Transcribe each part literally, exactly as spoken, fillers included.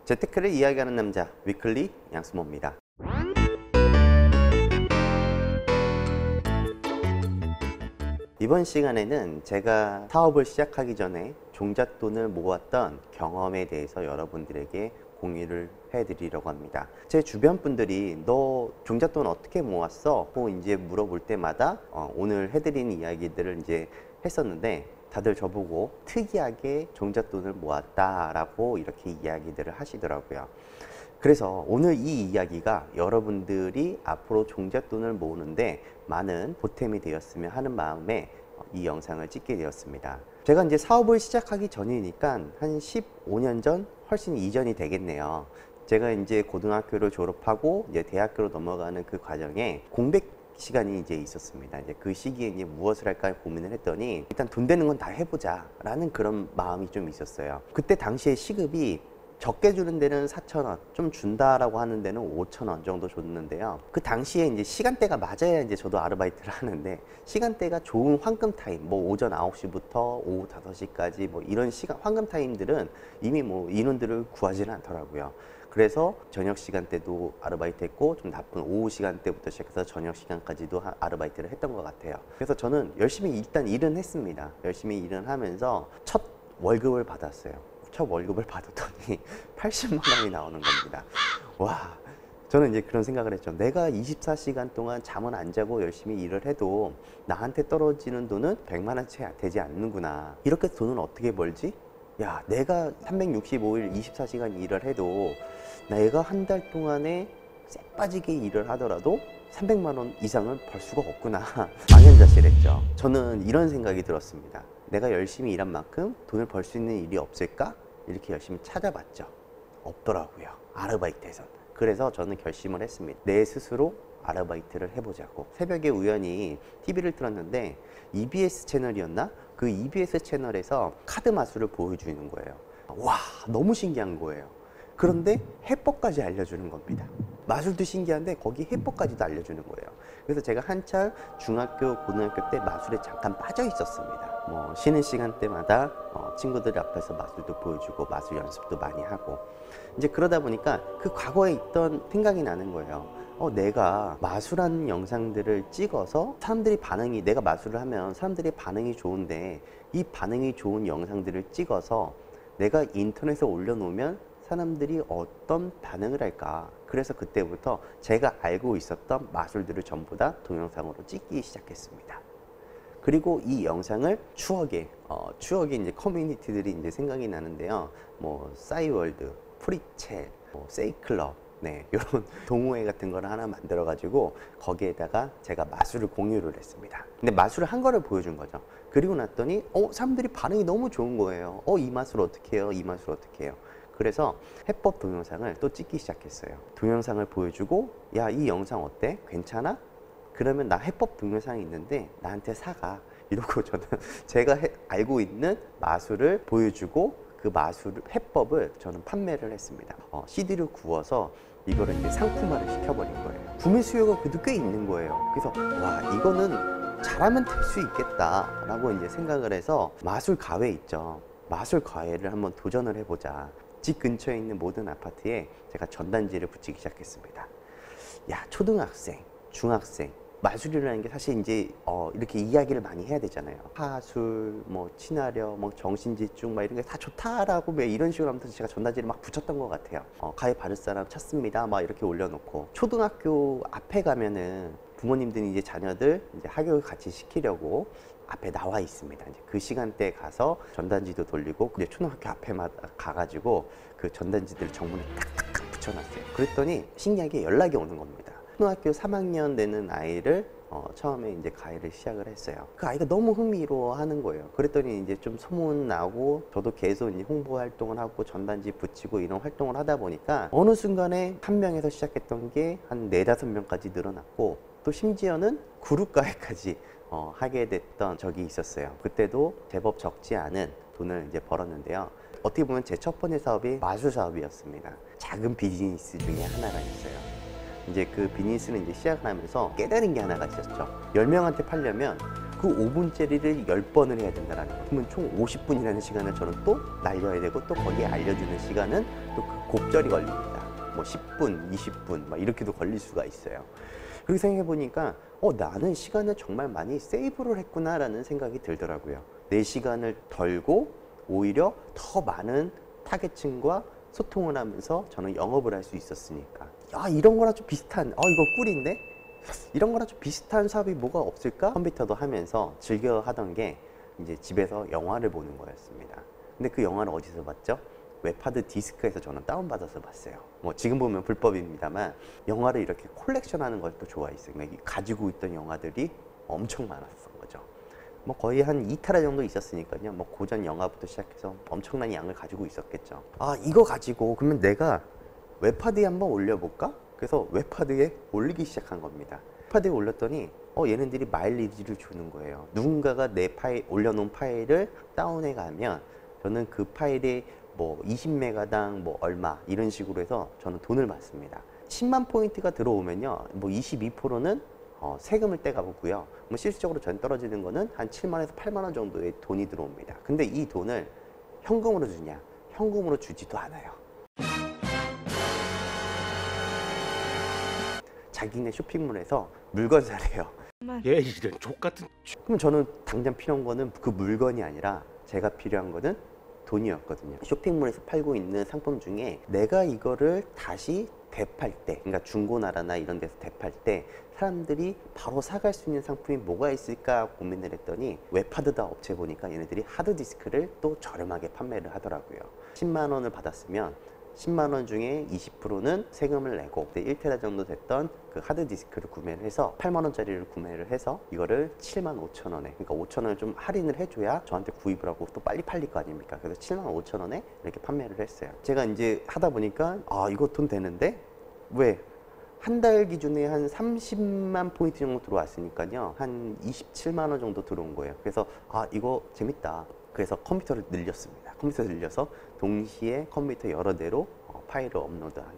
재테크를 이야기하는 남자 위클리 양승모입니다. 이번 시간에는 제가 사업을 시작하기 전에 종잣돈을 모았던 경험에 대해서 여러분들에게 공유를 해드리려고 합니다. 제 주변 분들이 너 종잣돈 어떻게 모았어? 고 이제 물어볼 때마다 어, 오늘 해드리는 이야기들을 이제 했었는데 다들 저보고 특이하게 종잣돈을 모았다라고 이렇게 이야기들을 하시더라고요. 그래서 오늘 이 이야기가 여러분들이 앞으로 종잣돈을 모으는데 많은 보탬이 되었으면 하는 마음에 이 영상을 찍게 되었습니다. 제가 이제 사업을 시작하기 전이니까 한 십오 년 전, 훨씬 이전이 되겠네요. 제가 이제 고등학교를 졸업하고 이제 대학교로 넘어가는 그 과정에 공백 시간이 이제 있었습니다. 이제 그 시기에 이제 무엇을 할까 고민을 했더니 일단 돈 되는 건 다 해보자 라는 그런 마음이 좀 있었어요. 그때 당시에 시급이 적게 주는 데는 사천 원, 좀 준다라고 하는 데는 오천 원 정도 줬는데요. 그 당시에 이제 시간대가 맞아야 이제 저도 아르바이트를 하는데 시간대가 좋은 황금 타임, 뭐 오전 아홉 시부터 오후 다섯 시까지 뭐 이런 시간 황금 타임들은 이미 뭐 인원들을 구하지는 않더라고요. 그래서 저녁 시간대도 아르바이트 했고 좀 나쁜 오후 시간대부터 시작해서 저녁 시간까지도 아르바이트를 했던 것 같아요. 그래서 저는 열심히 일단 일은 했습니다. 열심히 일은 하면서 첫 월급을 받았어요. 첫 월급을 받았더니 팔십만 원이 나오는 겁니다. 와, 저는 이제 그런 생각을 했죠. 내가 이십사 시간 동안 잠은 안 자고 열심히 일을 해도 나한테 떨어지는 돈은 백만 원 채 되지 않는구나. 이렇게 돈은 어떻게 벌지? 야, 내가 삼백육십오 일 이십사 시간 일을 해도 내가 한 달 동안에 쎄 빠지게 일을 하더라도 삼백만 원 이상은 벌 수가 없구나. 망연자실했죠. 저는 이런 생각이 들었습니다. 내가 열심히 일한 만큼 돈을 벌 수 있는 일이 없을까? 이렇게 열심히 찾아봤죠. 없더라고요. 아르바이트에선. 그래서 저는 결심을 했습니다. 내 스스로 아르바이트를 해보자고. 새벽에 우연히 티비를 틀었는데 이비에스 채널이었나? 그 이비에스 채널에서 카드 마술을 보여주는 거예요. 와, 너무 신기한 거예요. 그런데 해법까지 알려주는 겁니다. 마술도 신기한데 거기 해법까지도 알려주는 거예요. 그래서 제가 한참 중학교, 고등학교 때 마술에 잠깐 빠져 있었습니다. 뭐 쉬는 시간대마다 어, 친구들 앞에서 마술도 보여주고 마술 연습도 많이 하고 이제 그러다 보니까 그 과거에 있던 생각이 나는 거예요. 어, 내가 마술하는 영상들을 찍어서 사람들이 반응이, 내가 마술을 하면 사람들이 반응이 좋은데 이 반응이 좋은 영상들을 찍어서 내가 인터넷에 올려놓으면 사람들이 어떤 반응을 할까. 그래서 그때부터 제가 알고 있었던 마술들을 전부 다 동영상으로 찍기 시작했습니다. 그리고 이 영상을 추억의 어, 추억의 이제 커뮤니티들이 이제 생각이 나는데요. 뭐 싸이월드, 프리첼, 뭐 세이클럽, 네, 이런 동호회 같은 거를 하나 만들어 가지고 거기에다가 제가 마술을 공유를 했습니다. 근데 마술을 한 거를 보여준 거죠. 그리고 났더니 어 사람들이 반응이 너무 좋은 거예요. 어 이 마술 어떻게 해요? 이 마술 어떻게 해요? 그래서 해법 동영상을 또 찍기 시작했어요. 동영상을 보여주고 야, 이 영상 어때? 괜찮아? 그러면 나 해법 동영상이 있는데 나한테 사가. 이러고 저는 제가 해, 알고 있는 마술을 보여주고 그 마술 해법을 저는 판매를 했습니다. 어, 씨디를 구워서 이거를 이제 상품화를 시켜버린 거예요. 구매 수요가 그래도 꽤 있는 거예요. 그래서 와, 이거는 잘하면 될 수 있겠다 라고 이제 생각을 해서 마술 가회 있죠. 마술 가회를 한번 도전을 해보자. 집 근처에 있는 모든 아파트에 제가 전단지를 붙이기 시작했습니다. 야, 초등학생, 중학생, 마술이라는 게 사실 이제 어, 이렇게 이야기를 많이 해야 되잖아요. 하술, 뭐 친화력, 뭐 정신집중, 막 이런 게 다 좋다라고 왜 이런 식으로 하면서 제가 전단지를 막 붙였던 것 같아요. 어, 가위 바를 사람 찾습니다. 막 이렇게 올려놓고 초등학교 앞에 가면은 부모님들이 이제 자녀들 이제 학교를 같이 시키려고 앞에 나와 있습니다. 이제 그 시간대에 가서 전단지도 돌리고 이제 초등학교 앞에만 가가지고 그 전단지들을 정문에 탁탁탁 붙여놨어요. 그랬더니 신기하게 연락이 오는 겁니다. 초등학교 삼 학년 되는 아이를 어, 처음에 이제 가해를 시작을 했어요. 그 아이가 너무 흥미로워하는 거예요. 그랬더니 이제 좀 소문 나고 저도 계속 이제 홍보 활동을 하고 전단지 붙이고 이런 활동을 하다 보니까 어느 순간에 한 명에서 시작했던 게 한 네다섯 명까지 늘어났고 또 심지어는 그룹 가해까지 어, 하게 됐던 적이 있었어요. 그때도 제법 적지 않은 돈을 이제 벌었는데요. 어떻게 보면 제 첫 번째 사업이 마술 사업이었습니다. 작은 비즈니스 중에 하나가 있어요. 이제 그 비즈니스는 이제 시작을 하면서 깨달은 게 하나가 있었죠. 열 명한테 팔려면 그 오 분짜리를 열 번을 해야 된다는 거. 그러면 총 오십 분이라는 시간을 저는 또 날려야 되고, 또 거기에 알려주는 시간은 또 그 곱절이 걸립니다. 뭐 십 분, 이십 분 막 이렇게도 걸릴 수가 있어요. 그렇게 생각해 보니까 어 나는 시간을 정말 많이 세이브를 했구나라는 생각이 들더라고요. 내 시간을 덜고 오히려 더 많은 타겟층과 소통을 하면서 저는 영업을 할 수 있었으니까, 야 이런 거랑 좀 비슷한, 어 이거 꿀인데? 이런 거랑 좀 비슷한 사업이 뭐가 없을까? 컴퓨터도 하면서 즐겨 하던 게 이제 집에서 영화를 보는 거였습니다. 근데 그 영화를 어디서 봤죠? 웹하드 디스크에서 저는 다운받아서 봤어요. 뭐 지금 보면 불법입니다만, 영화를 이렇게 콜렉션하는 걸 또 좋아했어요. 그러니까 가지고 있던 영화들이 엄청 많았던 거죠. 뭐 거의 한 이 테라 정도 있었으니까요. 뭐 고전 영화부터 시작해서 엄청난 양을 가지고 있었겠죠. 아 이거 가지고 그러면 내가 웹하드에 한번 올려볼까? 그래서 웹하드에 올리기 시작한 겁니다. 웹하드에 올렸더니 어 얘네들이 마일리지를 주는 거예요. 누군가가 내 파일 올려놓은 파일을 다운해 가면 저는 그 파일이 뭐 이십 메가당 뭐 얼마 이런 식으로 해서 저는 돈을 받습니다. 십만 포인트가 들어오면요, 뭐 이십이 퍼센트는 어, 세금을 떼가보고요. 뭐 실질적으로 전 떨어지는 거는 한 칠만에서 팔만 원 정도의 돈이 들어옵니다. 근데 이 돈을 현금으로 주냐? 현금으로 주지도 않아요. 자기네 쇼핑몰에서 물건 사래요. 얘 이런 족같은. 그럼 저는 당장 필요한 거는 그 물건이 아니라 제가 필요한 거는 돈이었거든요. 쇼핑몰에서 팔고 있는 상품 중에 내가 이거를 다시 대팔 때, 그러니까 중고나라나 이런 데서 대팔 때 사람들이 바로 사갈 수 있는 상품이 뭐가 있을까 고민을 했더니, 웹하드다 업체 보니까 얘네들이 하드디스크를 또 저렴하게 판매를 하더라고요. 십만 원을 받았으면 십만 원 중에 이십 퍼센트는 세금을 내고 일 테라 정도 됐던 그 하드디스크를 구매를 해서 팔만 원짜리를 구매를 해서 이거를 칠만 오천 원에, 그러니까 오천 원을 좀 할인을 해줘야 저한테 구입을 하고 또 빨리 팔릴 거 아닙니까? 그래서 칠만 오천 원에 이렇게 판매를 했어요. 제가 이제 하다 보니까 아 이거 돈 되는데? 왜? 한 달 기준에 한 삼십만 포인트 정도 들어왔으니까요, 한 이십칠만 원 정도 들어온 거예요. 그래서 아 이거 재밌다. 그래서 컴퓨터를 늘렸습니다. 컴퓨터를 늘려서 동시에 컴퓨터 여러 대로 어, 파일을 업로드하는.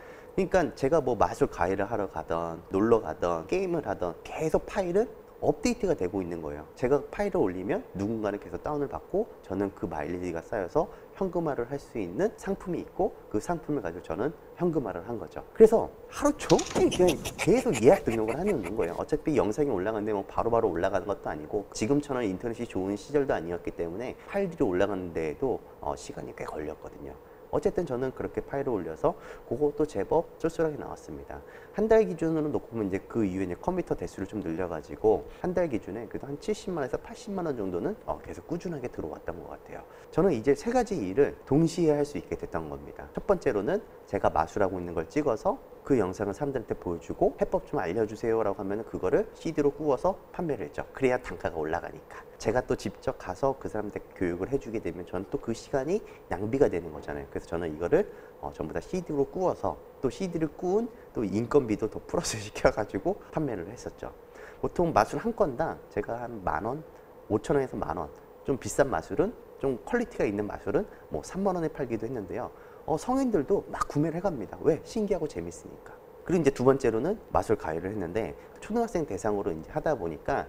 그러니까 제가 뭐 마술 과외를 하러 가던 놀러 가던 게임을 하던 계속 파일은 업데이트가 되고 있는 거예요. 제가 파일을 올리면 누군가는 계속 다운을 받고 저는 그 마일리지가 쌓여서 현금화를 할 수 있는 상품이 있고, 그 상품을 가지고 저는 현금화를 한 거죠. 그래서 하루 종일 그냥 계속 예약 등록을 하는 거예요. 어차피 영상이 올라가는데 뭐 바로바로 올라가는 것도 아니고, 지금처럼 인터넷이 좋은 시절도 아니었기 때문에 파일들이 올라가는 데에도 어, 시간이 꽤 걸렸거든요. 어쨌든 저는 그렇게 파일을 올려서 그것도 제법 쏠쏠하게 나왔습니다. 한 달 기준으로 놓고 보면 이제 그 이후에 이제 컴퓨터 대수를 좀 늘려가지고 한 달 기준에 그래도 한 칠십만에서 팔십만 원 정도는 어 계속 꾸준하게 들어왔던 것 같아요. 저는 이제 세 가지 일을 동시에 할 수 있게 됐던 겁니다. 첫 번째로는 제가 마술하고 있는 걸 찍어서 그 영상을 사람들한테 보여주고 해법 좀 알려주세요 라고 하면 그거를 씨디로 구워서 판매를 했죠. 그래야 단가가 올라가니까. 제가 또 직접 가서 그 사람한테 교육을 해주게 되면 저는 또 그 시간이 낭비가 되는 거잖아요. 그래서 저는 이거를 어, 전부 다 씨디로 구워서 또 씨디를 구운 또 인건비도 더 플러스 시켜가지고 판매를 했었죠. 보통 마술 한 건당 제가 한 만 원, 오천 원에서 만 원, 좀 비싼 마술은, 좀 퀄리티가 있는 마술은 뭐 삼만 원에 팔기도 했는데요. 어, 성인들도 막 구매를 해갑니다. 왜? 신기하고 재밌으니까. 그리고 이제 두 번째로는 마술 가위를 했는데, 초등학생 대상으로 이제 하다 보니까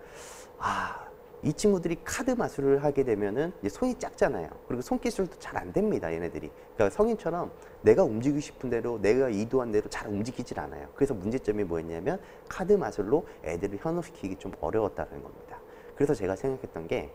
아, 이 친구들이 카드 마술을 하게 되면은 이제 손이 작잖아요. 그리고 손기술도 잘 안 됩니다, 얘네들이. 그러니까 성인처럼 내가 움직이고 싶은 대로, 내가 의도한 대로 잘 움직이질 않아요. 그래서 문제점이 뭐였냐면 카드 마술로 애들을 현혹시키기 좀 어려웠다는 겁니다. 그래서 제가 생각했던 게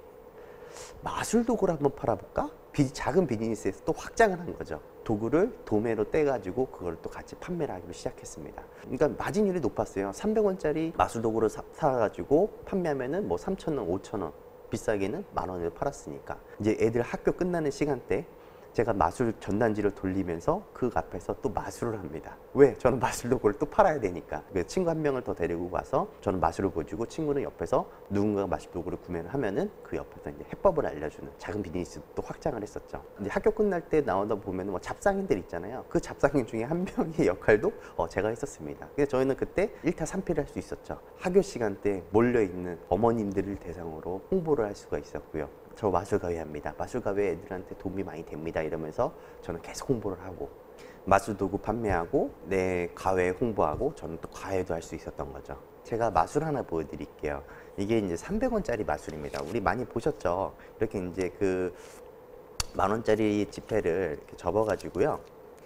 마술 도구를 한번 팔아볼까? 비, 작은 비즈니스에서 또 확장을 한 거죠. 도구를 도매로 떼가지고 그걸 또 같이 판매를 하기로 시작했습니다. 그러니까 마진율이 높았어요. 삼백 원짜리 마술 도구를 사, 사가지고 판매하면은 뭐 삼천 원, 오천 원, 비싸게는 만 원에 팔았으니까. 이제 애들 학교 끝나는 시간대 제가 마술 전단지를 돌리면서 그 앞에서 또 마술을 합니다. 왜? 저는 마술 도구를 또 팔아야 되니까. 친구 한 명을 더 데리고 가서 저는 마술을 보여주고, 친구는 옆에서 누군가가 마술 도구를 구매를 하면은 그 옆에서 이제 해법을 알려주는 작은 비즈니스도 또 확장을 했었죠. 이제 학교 끝날 때 나오다 보면 뭐 잡상인들 있잖아요. 그 잡상인 중에 한 명의 역할도 어 제가 했었습니다. 그래서 저희는 그때 일타삼피를 할 수 있었죠. 학교 시간대 몰려있는 어머님들을 대상으로 홍보를 할 수가 있었고요. 저 마술 가위 합니다. 마술 가위 애들한테 도움이 많이 됩니다. 이러면서 저는 계속 홍보를 하고, 마술 도구 판매하고 내 가회 홍보하고 저는 또 과외도 할 수 있었던 거죠. 제가 마술 하나 보여드릴게요. 이게 이제 삼백 원짜리 마술입니다. 우리 많이 보셨죠? 이렇게 이제 그 만 원짜리 지폐를 이렇게 접어가지고요.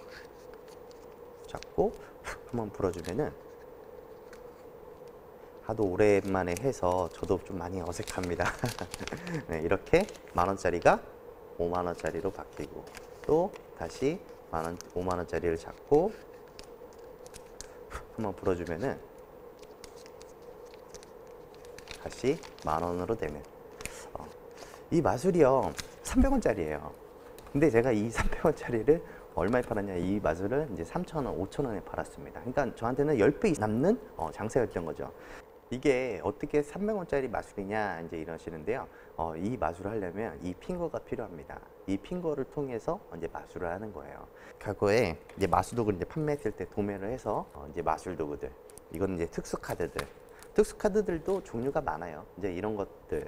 잡고 한번 불어주면은, 하도 오랜만에 해서 저도 좀 많이 어색합니다. 네, 이렇게 만 원짜리가 오만 원짜리로 바뀌고, 또 다시 만 원, 오만 원짜리를 잡고 한번 불어주면은 다시 만 원으로 되는, 어, 이 마술이요 삼백 원짜리예요. 근데 제가 이 삼백 원짜리를 얼마에 팔았냐, 이 마술을 이제 삼천 원, 오천 원에 팔았습니다. 그러니까 저한테는 십 배 남는 어, 장사였던 거죠. 이게 어떻게 삼백 원짜리 마술이냐 이제 이러시는데요. 어, 이 마술을 하려면 이 핑거가 필요합니다. 이 핑거를 통해서 이제 마술을 하는 거예요. 과거에 이제 마술 도구를 이제 판매했을 때 도매를 해서 어, 이제 마술 도구들, 이건 이제 특수 카드들, 특수 카드들도 종류가 많아요. 이제 이런 것들,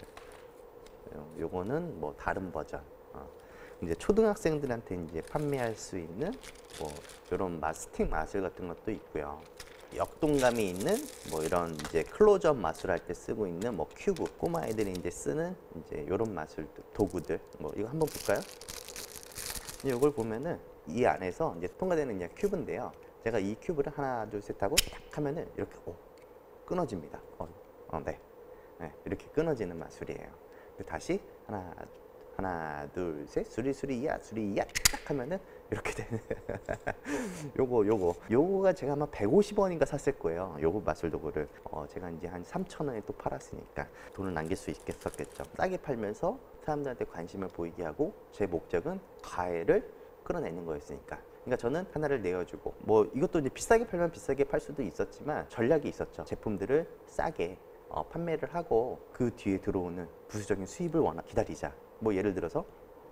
요거는 뭐 다른 버전. 어. 이제 초등학생들한테 이제 판매할 수 있는 뭐 이런 마스팅 마술 같은 것도 있고요. 역동감이 있는 뭐 이런 이제 클로즈업 마술할 때 쓰고 있는 뭐 큐브, 꼬마 애들이 이제 쓰는 이제 이런 마술 도구들, 뭐 이거 한번 볼까요? 이걸 보면은 이 안에서 이제 통과되는 이제 큐브인데요. 제가 이 큐브를 하나 둘 셋 하고 탁 하면은 이렇게 오, 끊어집니다. 어, 어, 네. 네, 이렇게 끊어지는 마술이에요. 다시 하나 하나 둘 셋 수리수리야 수리야 딱 하면은 이렇게 되는 요거 요거 요거가 제가 아마 백오십 원인가 샀을 거예요. 요거 마술 도구를 어, 제가 이제 한 삼천 원에 또 팔았으니까 돈을 남길 수 있겠었겠죠. 싸게 팔면서 사람들한테 관심을 보이게 하고, 제 목적은 가해를 끌어내는 거였으니까. 그러니까 저는 하나를 내어주고, 뭐 이것도 이제 비싸게 팔면 비싸게 팔 수도 있었지만 전략이 있었죠. 제품들을 싸게 어, 판매를 하고 그 뒤에 들어오는 부수적인 수입을 워낙 기다리자. 뭐 예를 들어서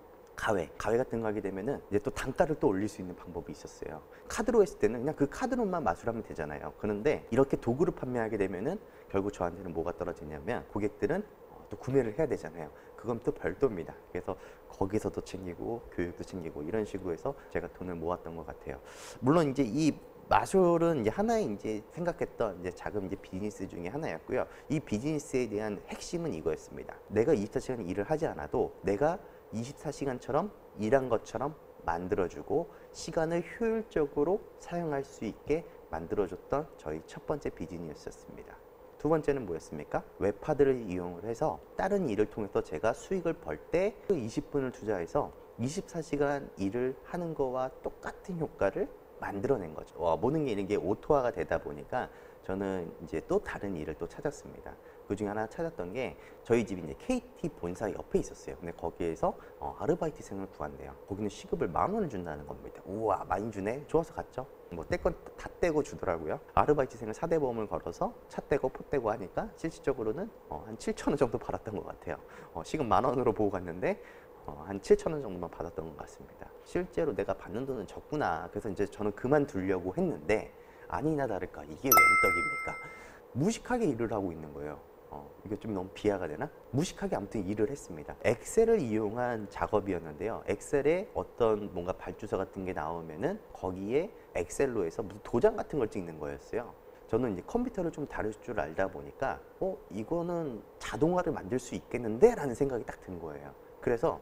가외, 가외 같은 거 하게 되면은 이제 또 단가를 또 올릴 수 있는 방법이 있었어요. 카드로 했을 때는 그냥 그 카드로만 마술하면 되잖아요. 그런데 이렇게 도구를 판매하게 되면은 결국 저한테는 뭐가 떨어지냐면, 고객들은 어, 또 구매를 해야 되잖아요. 그건 또 별도입니다. 그래서 거기서도 챙기고 교육도 챙기고 이런 식으로 해서 제가 돈을 모았던 것 같아요. 물론 이제 이 마술은 이제 하나의 이제 생각했던 이제 작은 이제 비즈니스 중에 하나였고요. 이 비즈니스에 대한 핵심은 이거였습니다. 내가 이십사 시간 일을 하지 않아도 내가 이십사 시간처럼 일한 것처럼 만들어주고 시간을 효율적으로 사용할 수 있게 만들어줬던 저희 첫 번째 비즈니스였습니다. 두 번째는 뭐였습니까? 웹하드를 이용을 해서 다른 일을 통해서 제가 수익을 벌 때 그 이십 분을 투자해서 이십사 시간 일을 하는 거와 똑같은 효과를 만들어낸 거죠. 어, 모든 게 이런 게 오토화가 되다 보니까 저는 이제 또 다른 일을 또 찾았습니다. 그 중에 하나 찾았던 게, 저희 집이 이제 케이티 본사 옆에 있었어요. 근데 거기에서 어, 아르바이트생을 구한대요. 거기는 시급을 만 원을 준다는 겁니다. 우와, 많이 주네. 좋아서 갔죠. 뭐 떼건 다 떼고 주더라고요. 아르바이트생을 사 대 보험을 걸어서 차 떼고 포 떼고 하니까 실질적으로는 어, 한 칠천 원 정도 받았던 것 같아요. 어, 시급 만 원으로 보고 갔는데 어, 한 칠천 원 정도만 받았던 것 같습니다. 실제로 내가 받는 돈은 적구나. 그래서 이제 저는 그만두려고 했는데, 아니나 다를까 이게 웬 떡입니까? 무식하게 일을 하고 있는 거예요. 어, 이게 좀 너무 비하가 되나? 무식하게 아무튼 일을 했습니다. 엑셀을 이용한 작업이었는데요. 엑셀에 어떤 뭔가 발주서 같은 게 나오면은 거기에 엑셀로 해서 무슨 도장 같은 걸 찍는 거였어요. 저는 이제 컴퓨터를 좀 다룰 줄 알다 보니까 어, 이거는 자동화를 만들 수 있겠는데? 라는 생각이 딱 든 거예요. 그래서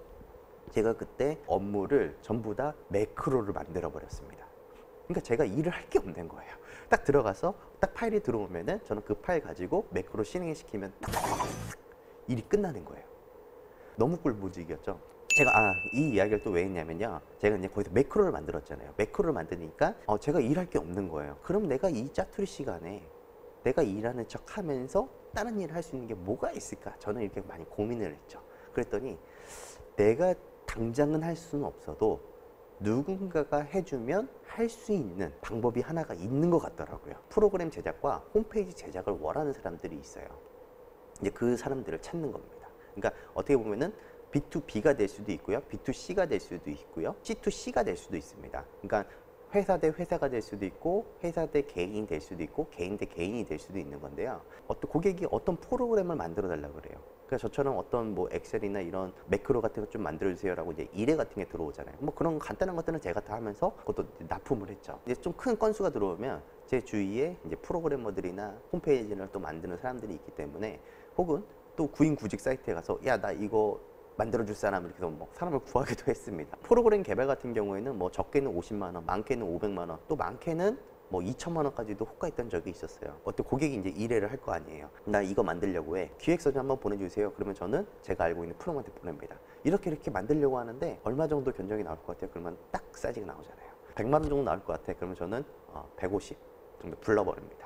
제가 그때 업무를 전부 다 매크로를 만들어 버렸습니다. 그러니까 제가 일을 할 게 없는 거예요. 딱 들어가서 딱 파일이 들어오면은 저는 그 파일 가지고 매크로 실행시키면 딱 일이 끝나는 거예요. 너무 꿀보직이었죠. 제가 아, 이 이야기를 또 왜 했냐면요. 제가 이제 거기서 매크로를 만들었잖아요. 매크로를 만드니까 어, 제가 일할 게 없는 거예요. 그럼 내가 이 짜투리 시간에 내가 일하는 척 하면서 다른 일을 할 수 있는 게 뭐가 있을까? 저는 이렇게 많이 고민을 했죠. 그랬더니 내가 당장은 할 수는 없어도 누군가가 해주면 할 수 있는 방법이 하나가 있는 것 같더라고요. 프로그램 제작과 홈페이지 제작을 원하는 사람들이 있어요. 이제 그 사람들을 찾는 겁니다. 그러니까 어떻게 보면은 비 투 비가 될 수도 있고요. 비 투 씨가 될 수도 있고요. 씨 투 씨가 될 수도 있습니다. 그러니까 회사 대 회사가 될 수도 있고 회사 대 개인이 될 수도 있고 개인 대 개인이 될 수도 있는 건데요. 어떤 고객이 어떤 프로그램을 만들어 달라고 그래요. 그래서 저처럼 어떤 뭐 엑셀이나 이런 매크로 같은 거 좀 만들어 주세요라고 이제 일회 같은 게 들어오잖아요. 뭐 그런 간단한 것들은 제가 다 하면서 그것도 납품을 했죠. 이제 좀 큰 건수가 들어오면 제 주위에 이제 프로그래머들이나 홈페이지를 또 만드는 사람들이 있기 때문에, 혹은 또 구인구직 사이트에 가서 야 나 이거 만들어줄 사람 이렇게 해서 뭐 사람을 구하기도 했습니다. 프로그램 개발 같은 경우에는 뭐 적게는 오십만 원, 많게는 오백만 원, 또 많게는 뭐 이천만 원까지도 호가했던 적이 있었어요. 어떤 고객이 이제 일회를 할 거 아니에요. 나 이거 만들려고 해. 기획서 좀 한번 보내주세요. 그러면 저는 제가 알고 있는 프로한테 보냅니다. 이렇게 이렇게 만들려고 하는데 얼마 정도 견적이 나올 것 같아요? 그러면 딱 사이즈가 나오잖아요. 백만 원 정도 나올 것 같아. 그러면 저는 어, 백오십 정도 불러버립니다.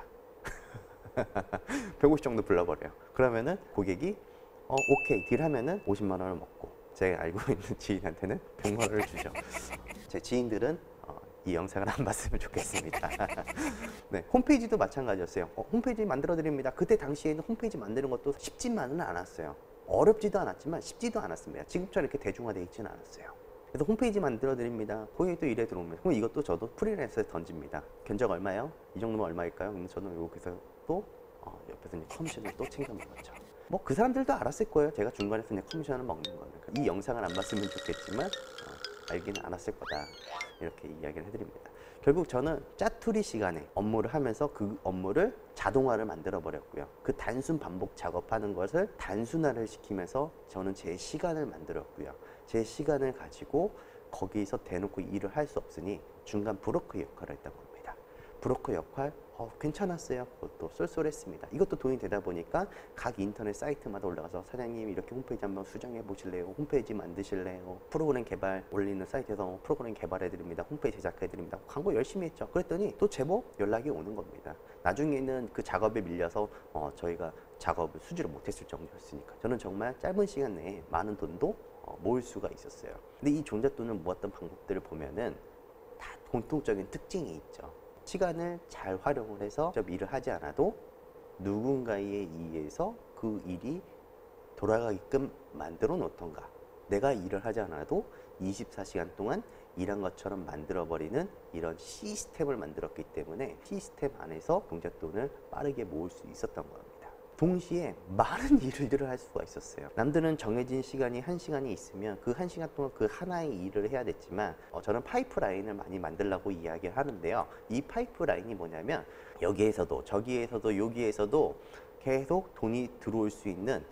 백오십 정도 불러버려요. 그러면은 고객이 어, 오케이 딜하면은 오십만 원을 먹고, 제가 알고 있는 지인한테는 백만 원을 주죠. 제 지인들은 어, 이 영상을 안 봤으면 좋겠습니다. 네, 홈페이지도 마찬가지였어요. 어, 홈페이지 만들어 드립니다. 그때 당시에는 홈페이지 만드는 것도 쉽지만은 않았어요. 어렵지도 않았지만 쉽지도 않았습니다. 지금처럼 이렇게 대중화되어 있지는 않았어요. 그래서 홈페이지 만들어 드립니다. 고객도 일에 들어오면, 그럼 이것도 저도 프리랜서에 던집니다. 견적 얼마요? 이 정도면 얼마일까요? 그럼 저는 여기서 또 어, 옆에서 이제 커미션을 또 챙겨 먹었죠. 뭐 그 사람들도 알았을 거예요. 제가 중간에서 그냥 커미션을 먹는 거는. 이 영상을 안 봤으면 좋겠지만 어, 알기는 않았을 거다. 이렇게 이야기를 해드립니다. 결국 저는 짜투리 시간에 업무를 하면서 그 업무를 자동화를 만들어 버렸고요. 그 단순 반복 작업하는 것을 단순화를 시키면서 저는 제 시간을 만들었고요. 제 시간을 가지고 거기서 대놓고 일을 할 수 없으니 중간 브로커 역할을 했던 겁니다. 브로커 역할 어, 괜찮았어요. 그것도 쏠쏠했습니다. 이것도 돈이 되다 보니까 각 인터넷 사이트마다 올라가서 사장님 이렇게 홈페이지 한번 수정해 보실래요? 홈페이지 만드실래요? 프로그램 개발 올리는 사이트에서 프로그램 개발해 드립니다. 홈페이지 제작해 드립니다. 광고 열심히 했죠. 그랬더니 또 제법 연락이 오는 겁니다. 나중에는 그 작업에 밀려서 어, 저희가 작업을 수주를 못했을 정도였으니까 저는 정말 짧은 시간 내에 많은 돈도 어, 모을 수가 있었어요. 근데 이 종잣돈을 모았던 방법들을 보면은 다 공통적인 특징이 있죠. 시간을 잘 활용을 해서 직접 일을 하지 않아도 누군가에 의해서 그 일이 돌아가게끔 만들어 놓던가, 내가 일을 하지 않아도 이십사 시간 동안 일한 것처럼 만들어 버리는 이런 시스템을 만들었기 때문에 시스템 안에서 종잣돈을 빠르게 모을 수 있었던 겁니다. 동시에 많은 일들을 할 수가 있었어요. 남들은 정해진 시간이 한 시간이 있으면 그 한 시간 동안 그 하나의 일을 해야 됐지만 어, 저는 파이프라인을 많이 만들려고 이야기를 하는데요. 이 파이프라인이 뭐냐면 여기에서도 저기에서도 여기에서도 계속 돈이 들어올 수 있는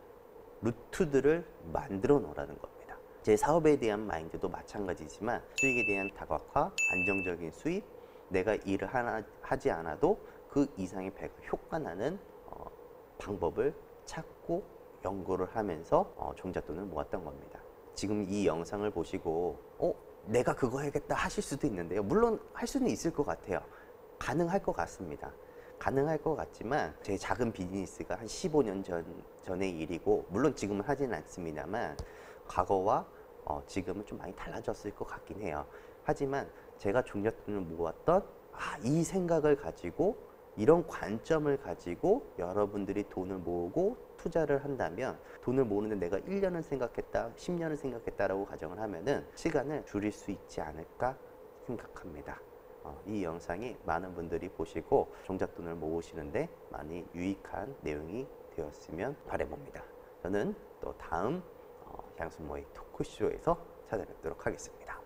루트들을 만들어 놓으라는 겁니다. 제 사업에 대한 마인드도 마찬가지지만 수익에 대한 다각화, 안정적인 수입, 내가 일을 하나, 하지 않아도 그 이상의 배가 효과 나는 어, 방법을 찾고 연구를 하면서 어, 종잣돈을 모았던 겁니다. 지금 이 영상을 보시고 어? 내가 그거 해야겠다 하실 수도 있는데요. 물론 할 수는 있을 것 같아요. 가능할 것 같습니다. 가능할 것 같지만 제 작은 비즈니스가 한 십오 년 전, 전의 일이고 물론 지금은 하지는 않습니다만 과거와 어, 지금은 좀 많이 달라졌을 것 같긴 해요. 하지만 제가 종잣돈을 모았던 아, 이 생각을 가지고 이런 관점을 가지고 여러분들이 돈을 모으고 투자를 한다면 돈을 모으는데 내가 일 년을 생각했다, 십 년을 생각했다라고 가정을 하면은 시간을 줄일 수 있지 않을까 생각합니다. 어, 이 영상이 많은 분들이 보시고 종잣돈을 모으시는데 많이 유익한 내용이 되었으면 바라봅니다. 저는 또 다음 어, 향수모의 토크쇼에서 찾아뵙도록 하겠습니다.